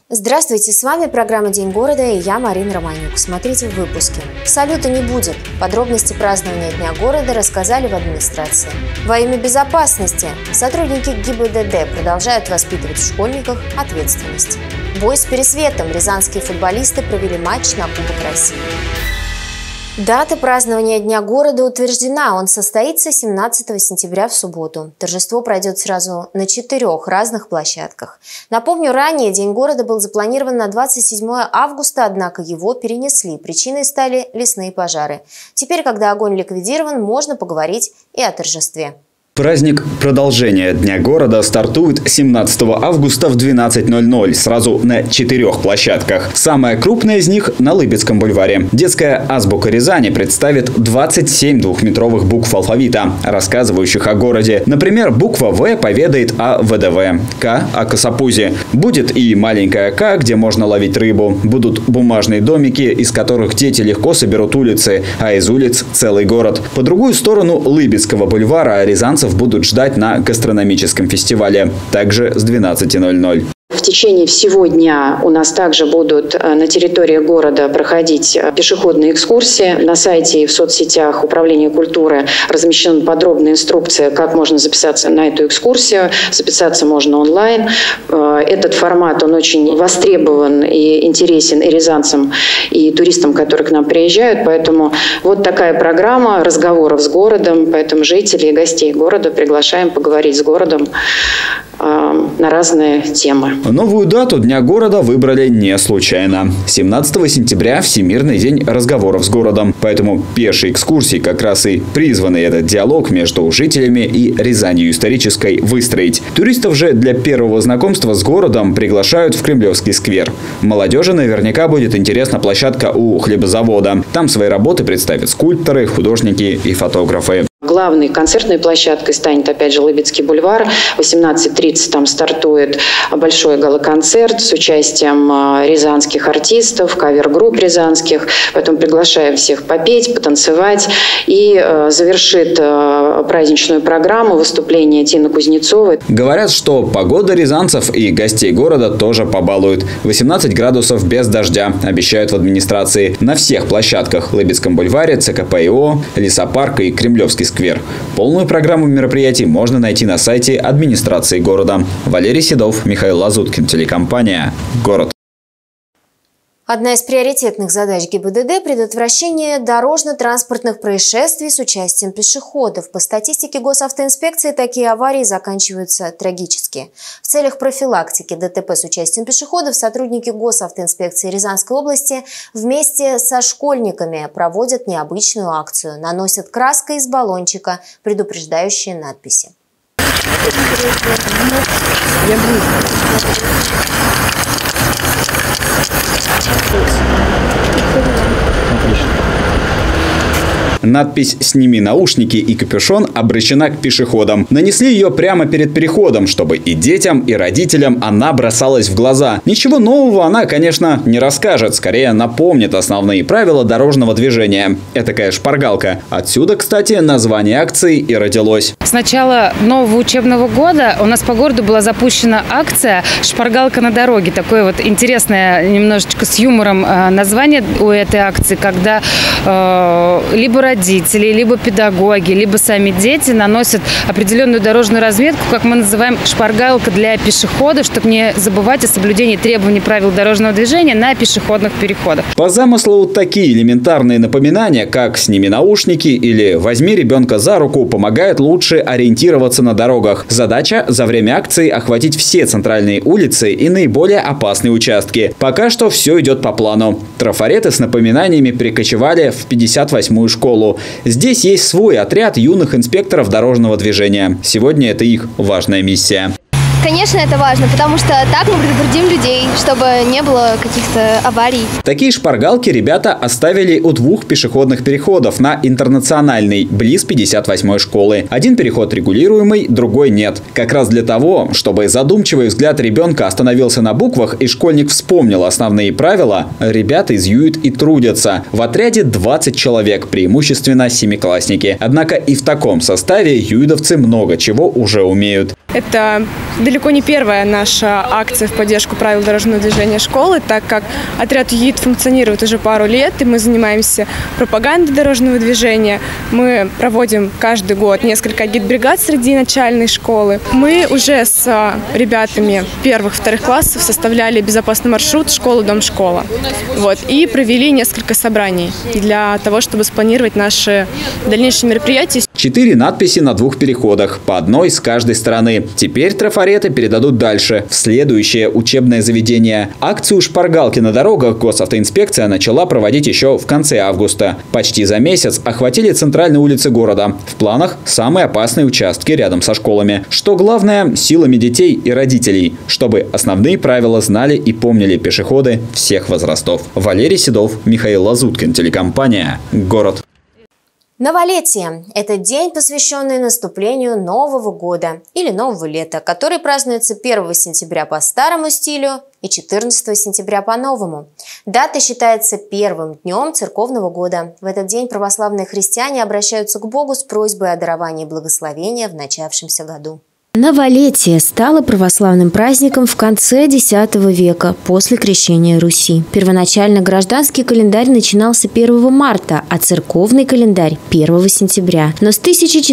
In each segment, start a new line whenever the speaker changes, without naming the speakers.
Здравствуйте, с вами программа «День города» и я, Марина Романюк. Смотрите в выпуске. Салюта не будет. Подробности празднования Дня города рассказали в администрации. Во имя безопасности сотрудники ГИБДД продолжают воспитывать в школьниках ответственность. Бой с Пересветом. Рязанские футболисты провели матч на Кубок России. Дата празднования Дня города утверждена. Он состоится 17 сентября в субботу. Торжество пройдет сразу на 4 разных площадках. Напомню, ранее День города был запланирован на 27 августа, однако его перенесли. Причиной стали лесные пожары. Теперь, когда огонь ликвидирован, можно поговорить и о торжестве.
Праздник продолжения Дня города стартует 17 августа в 12:00 сразу на 4 площадках. Самая крупная из них на Лыбецком бульваре. Детская азбука Рязани представит 27 двухметровых букв алфавита, рассказывающих о городе. Например, буква «В» поведает о ВДВ, «К» – о Косопузе. Будет и маленькая «К», где можно ловить рыбу. Будут бумажные домики, из которых дети легко соберут улицы, а из улиц – целый город. По другую сторону Лыбецкого бульвара рязанцев будут ждать на гастрономическом фестивале, также с 12:00.
В течение всего дня у нас также будут на территории города проходить пешеходные экскурсии. На сайте и в соцсетях Управления культуры размещена подробная инструкция, как можно записаться на эту экскурсию. Записаться можно онлайн. Этот формат, он очень востребован и интересен и рязанцам, и туристам, которые к нам приезжают. Поэтому вот такая программа разговоров с городом. Поэтому жителей и гостей города приглашаем поговорить с городом на разные темы.
Новую дату Дня города выбрали не случайно. 17 сентября – Всемирный день разговоров с городом. Поэтому пешие экскурсии как раз и призваны этот диалог между жителями и Рязанью исторической выстроить. Туристов же для первого знакомства с городом приглашают в Кремлевский сквер. Молодежи наверняка будет интересна площадка у хлебозавода. Там свои работы представят скульпторы, художники и фотографы.
Главной концертной площадкой станет, опять же, Лыбецкий бульвар. В 18:30 там стартует большой гала-концерт с участием рязанских артистов, кавер-групп рязанских. Поэтому приглашаем всех попеть, потанцевать. И завершит праздничную программу выступление Тины Кузнецовой.
Говорят, что погода рязанцев и гостей города тоже побалует. 18 градусов без дождя, обещают в администрации. На всех площадках – Лыбецком бульваре, ЦКП-ИО, лесопарка и Кремлевский сквер. Полную программу мероприятий можно найти на сайте администрации города. Валерий Седов, Михаил Лазуткин, телекомпания «Город».
Одна из приоритетных задач ГИБДД – предотвращение дорожно-транспортных происшествий с участием пешеходов. По статистике госавтоинспекции, такие аварии заканчиваются трагически. В целях профилактики ДТП с участием пешеходов сотрудники госавтоинспекции Рязанской области вместе со школьниками проводят необычную акцию. Наносят краской из баллончика предупреждающие надписи.
Надпись «Сними наушники и капюшон» обращена к пешеходам. Нанесли ее прямо перед переходом, чтобы и детям, и родителям она бросалась в глаза. Ничего нового она, конечно, не расскажет. Скорее напомнит основные правила дорожного движения. Этакая шпаргалка. Отсюда, кстати, название акции и родилось.
С начала нового учебного года у нас по городу была запущена акция «Шпаргалка на дороге». Такое вот интересное, немножечко с юмором название у этой акции, когда либо родители, либо педагоги, либо сами дети наносят определенную дорожную разметку, как мы называем шпаргалка для пешеходов, чтобы не забывать о соблюдении требований правил дорожного движения на пешеходных переходах.
По замыслу такие элементарные напоминания, как «сними наушники» или «возьми ребенка за руку», помогают лучше ориентироваться на дорогах. Задача за время акции охватить все центральные улицы и наиболее опасные участки. Пока что все идет по плану. Трафареты с напоминаниями перекочевали в 58-ю школу. Здесь есть свой отряд юных инспекторов дорожного движения. Сегодня это их важная миссия.
Конечно, это важно, потому что так мы предупредим людей, чтобы не было каких-то аварий.
Такие шпаргалки ребята оставили у 2 пешеходных переходов на Интернациональной, близ 58-й школы. Один переход регулируемый, другой нет. Как раз для того, чтобы задумчивый взгляд ребенка остановился на буквах и школьник вспомнил основные правила, ребята изъюют и трудятся. В отряде 20 человек, преимущественно семиклассники. Однако и в таком составе юидовцы много чего уже умеют.
Это далеко не первая наша акция в поддержку правил дорожного движения школы, так как отряд ЮИД функционирует уже пару лет, и мы занимаемся пропагандой дорожного движения. Мы проводим каждый год несколько агитбригад среди начальной школы. Мы уже с ребятами первых-вторых классов составляли безопасный маршрут школа-дом-школа. И провели несколько собраний для того, чтобы спланировать наши дальнейшие мероприятия.
4 надписи на 2 переходах, по одной с каждой стороны. Теперь трафареты передадут дальше, в следующее учебное заведение. Акцию «Шпаргалки на дорогах» госавтоинспекция начала проводить еще в конце августа. Почти за месяц охватили центральные улицы города. В планах самые опасные участки рядом со школами. Что главное, силами детей и родителей, чтобы основные правила знали и помнили пешеходы всех возрастов. Валерий Седов, Михаил Лазуткин, телекомпания «Город».
Новолетие – это день, посвященный наступлению Нового года или Нового лета, который празднуется 1 сентября по старому стилю и 14 сентября по новому. Дата считается первым днем церковного года. В этот день православные христиане обращаются к Богу с просьбой о даровании благословения в начавшемся году.
Новолетие стало православным праздником в конце X века после крещения Руси. Первоначально гражданский календарь начинался 1 марта, а церковный календарь – 1 сентября. Но с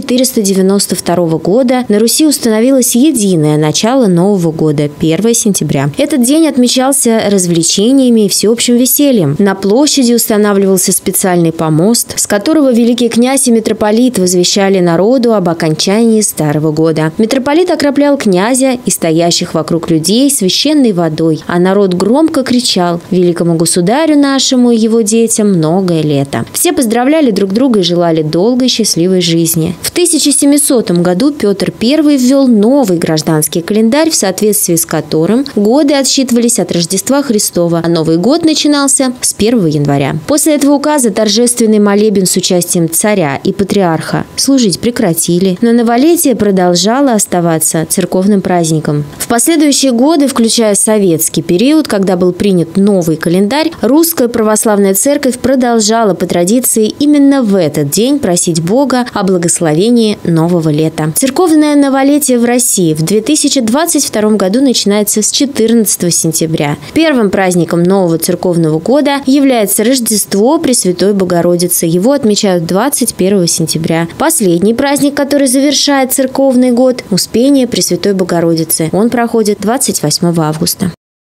1492 года на Руси установилось единое начало Нового года – 1 сентября. Этот день отмечался развлечениями и всеобщим весельем. На площади устанавливался специальный помост, с которого великий князь и митрополит возвещали народу об окончании Старого года. Митрополит окроплял князя и стоящих вокруг людей священной водой, а народ громко кричал: «Великому государю нашему и его детям многое лето». Все поздравляли друг друга и желали долгой счастливой жизни. В 1700 году Петр I ввел новый гражданский календарь, в соответствии с которым годы отсчитывались от Рождества Христова, а Новый год начинался с 1 января. После этого указа торжественный молебен с участием царя и патриарха служить прекратили, но новолетие продолжало оставаться церковным праздником. В последующие годы, включая советский период, когда был принят новый календарь, Русская Православная Церковь продолжала по традиции именно в этот день просить Бога о благословении нового лета. Церковное новолетие в России в 2022 году начинается с 14 сентября. Первым праздником нового церковного года является Рождество Пресвятой Богородицы. Его отмечают 21 сентября. Последний праздник, который завершает церковный год – Успение Пресвятой Богородицы. Он проходит 28 августа.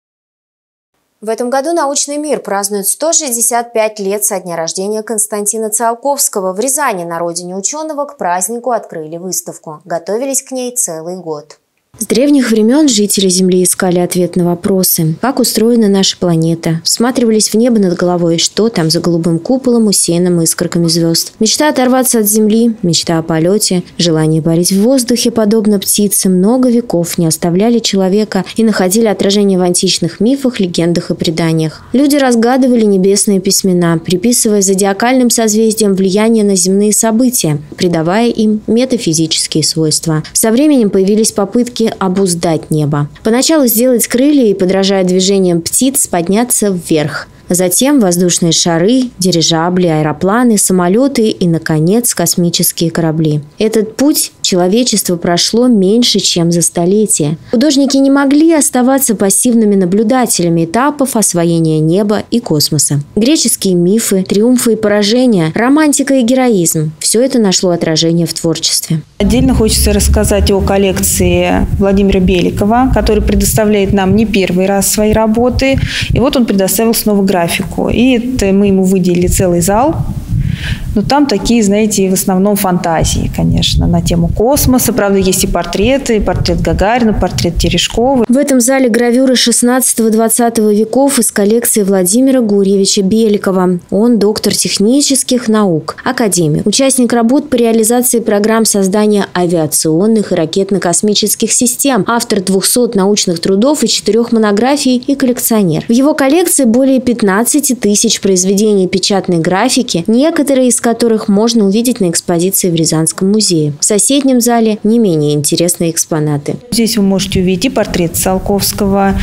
В этом году научный мир празднует 165 лет со дня рождения Константина Циолковского. В Рязани, на родине ученого, к празднику открыли выставку. Готовились к ней целый год.
С древних времен жители Земли искали ответ на вопросы: как устроена наша планета, всматривались в небо над головой, что там за голубым куполом, усеянным искорками звезд. Мечта оторваться от Земли, мечта о полете, желание парить в воздухе, подобно птице, много веков не оставляли человека и находили отражение в античных мифах, легендах и преданиях. Люди разгадывали небесные письмена, приписывая зодиакальным созвездиям влияние на земные события, придавая им метафизические свойства. Со временем появились попытки обуздать небо. Поначалу сделать крылья и, подражая движениям птиц, подняться вверх. Затем воздушные шары, дирижабли, аэропланы, самолеты и, наконец, космические корабли. Этот путь человечество прошло меньше, чем за столетие. Художники не могли оставаться пассивными наблюдателями этапов освоения неба и космоса. Греческие мифы, триумфы и поражения, романтика и героизм – все это нашло отражение в творчестве.
Отдельно хочется рассказать о коллекции Владимира Беликова, который предоставляет нам не первый раз свои работы. И вот он предоставил снова графику. И это мы ему выделили целый зал. Но там такие, знаете, в основном фантазии, конечно, на тему космоса. Правда, есть и портреты, портрет Гагарина, портрет Терешковой.
В этом зале гравюры 16-20 веков из коллекции Владимира Гурьевича Беликова. Он доктор технических наук, академик, участник работ по реализации программ создания авиационных и ракетно-космических систем, автор 200 научных трудов и 4 монографий и коллекционер. В его коллекции более 15 тысяч произведений печатной графики, некоторые из которых можно увидеть на экспозиции в Рязанском музее. В соседнем зале не менее интересные экспонаты.
Здесь вы можете увидеть и портрет Циолковского,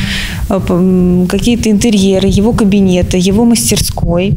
какие-то интерьеры, его кабинета, его мастерской.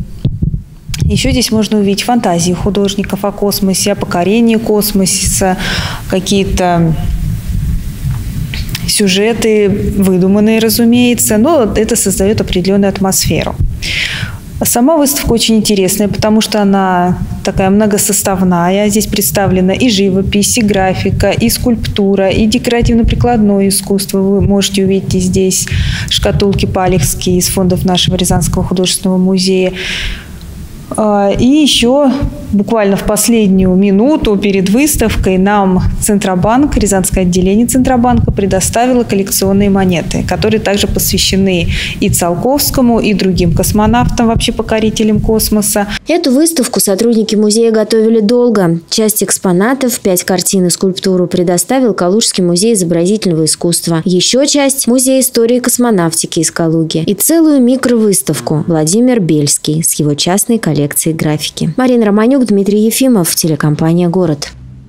Еще здесь можно увидеть фантазии художников о космосе, о покорении космоса, какие-то сюжеты выдуманные, разумеется, но это создает определенную атмосферу. Сама выставка очень интересная, потому что она такая многосоставная. Здесь представлена и живопись, и графика, и скульптура, и декоративно-прикладное искусство. Вы можете увидеть здесь шкатулки палехские из фондов нашего Рязанского художественного музея. И еще буквально в последнюю минуту перед выставкой нам Центробанк, Рязанское отделение Центробанка предоставило коллекционные монеты, которые также посвящены и Циолковскому, и другим космонавтам, вообще покорителям космоса.
Эту выставку сотрудники музея готовили долго. Часть экспонатов, 5 картин и скульптуру предоставил Калужский музей изобразительного искусства. Еще часть – Музей истории космонавтики из Калуги. И целую микровыставку Владимир Бельский с его частной коллекцией графики. Марина Романюк, Дмитрий Ефимов, телекомпания «Город».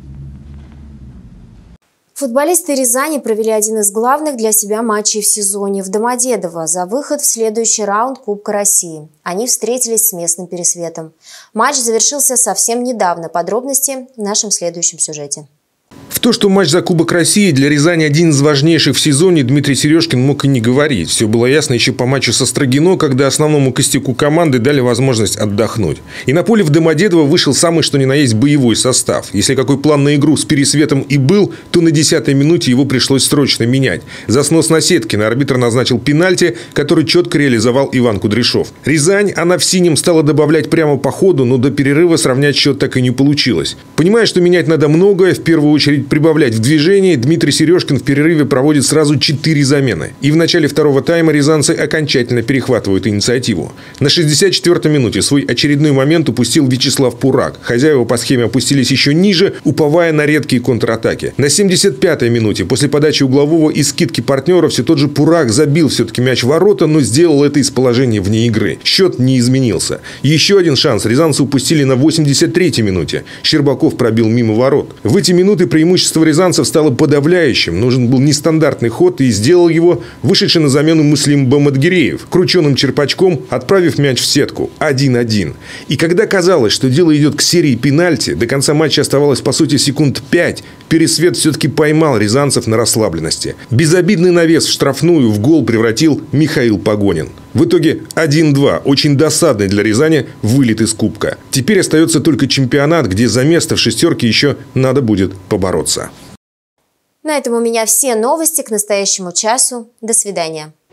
Футболисты Рязани провели один из главных для себя матчей в сезоне в Домодедово за выход в следующий раунд Кубка России. Они встретились с местным Пересветом. Матч завершился совсем недавно. Подробности в нашем следующем сюжете.
В то, что матч за Кубок России для Рязани один из важнейших в сезоне, Дмитрий Сережкин мог и не говорить. Все было ясно еще по матчу со Строгино, когда основному костяку команды дали возможность отдохнуть. И на поле в Домодедово вышел самый что ни на есть боевой состав. Если какой план на игру с Пересветом и был, то на 10-й минуте его пришлось срочно менять. За снос Насеткина арбитр назначил пенальти, который четко реализовал Иван Кудряшов. Рязань, она в синем стала добавлять прямо по ходу, но до перерыва сравнять счет так и не получилось. Понимая, что менять надо многое, в первую очередь прибавлять в движении, Дмитрий Сережкин в перерыве проводит сразу 4 замены. И в начале второго тайма рязанцы окончательно перехватывают инициативу. На 64-й минуте свой очередной момент упустил Вячеслав Пурак. Хозяева по схеме опустились еще ниже, уповая на редкие контратаки. На 75-й минуте после подачи углового и скидки партнера все тот же Пурак забил все-таки мяч в ворота, но сделал это из положения вне игры. Счет не изменился. Еще один шанс рязанцы упустили на 83-й минуте. Щербаков пробил мимо ворот. В эти минуты преимущество рязанцев стало подавляющим. Нужен был нестандартный ход, и сделал его вышедший на замену Муслим Бамадгиреев, крученым черпачком отправив мяч в сетку. 1-1. И когда казалось, что дело идет к серии пенальти, до конца матча оставалось по сути секунд 5, Пересвет все-таки поймал рязанцев на расслабленности. Безобидный навес в штрафную в гол превратил Михаил Погонин. В итоге 1-2. Очень досадный для Рязани вылет из Кубка. Теперь остается только чемпионат, где за место в шестерке еще надо будет побороться.
На этом у меня все новости к настоящему часу. До свидания.